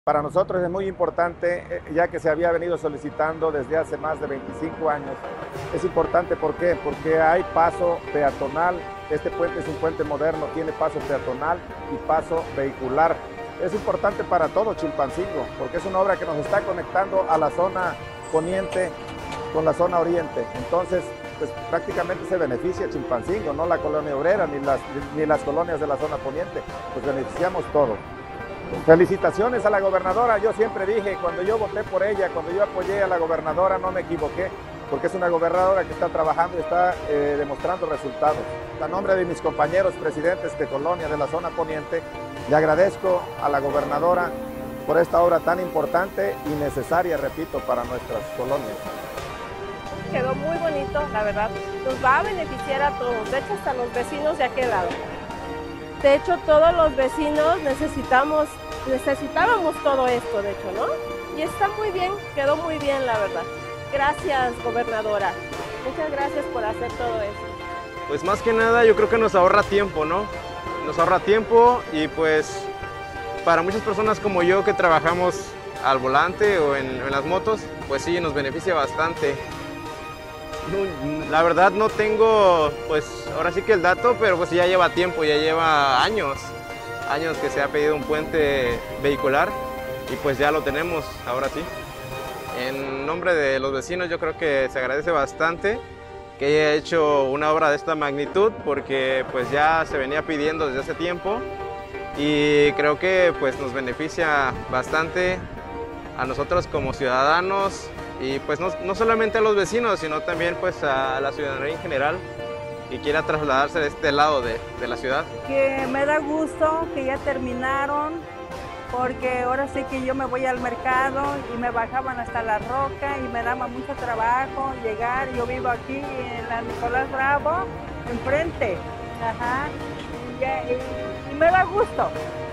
Para nosotros es muy importante, ya que se había venido solicitando desde hace más de 25 años. Es importante, ¿por qué? Porque hay paso peatonal. Este puente es un puente moderno, tiene paso peatonal y paso vehicular. Es importante para todo Chilpancingo, porque es una obra que nos está conectando a la zona poniente con la zona oriente. Entonces, pues prácticamente se beneficia Chilpancingo, no la colonia obrera ni las colonias de la zona poniente, pues beneficiamos todo. Felicitaciones a la gobernadora. Yo siempre dije, cuando yo voté por ella, cuando yo apoyé a la gobernadora, no me equivoqué, porque es una gobernadora que está trabajando y está demostrando resultados. A nombre de mis compañeros presidentes de colonia de la zona poniente, le agradezco a la gobernadora por esta obra tan importante y necesaria, repito, para nuestras colonias. Quedó muy bonito, la verdad. Nos va a beneficiar a todos, de hecho hasta los vecinos de aquel lado. De hecho, todos los vecinos necesitábamos todo esto, de hecho, ¿no? Y está muy bien, quedó muy bien, la verdad. Gracias, gobernadora. Muchas gracias por hacer todo esto. Pues más que nada yo creo que nos ahorra tiempo, ¿no? Nos ahorra tiempo y pues para muchas personas como yo que trabajamos al volante o en las motos, pues sí, nos beneficia bastante. La verdad no tengo, pues ahora sí que el dato, pero pues ya lleva tiempo, ya lleva años que se ha pedido un puente vehicular y pues ya lo tenemos, ahora sí. En nombre de los vecinos yo creo que se agradece bastante que haya hecho una obra de esta magnitud porque pues ya se venía pidiendo desde hace tiempo y creo que pues nos beneficia bastante a nosotros como ciudadanos y pues no solamente a los vecinos, sino también pues a la ciudadanía en general que quiera trasladarse de este lado de la ciudad. Que me da gusto que ya terminaron, porque ahora sí que yo me voy al mercado y me bajaban hasta La Roca y me daba mucho trabajo llegar. Yo vivo aquí en la Nicolás Bravo, enfrente. Ajá. Y me da gusto.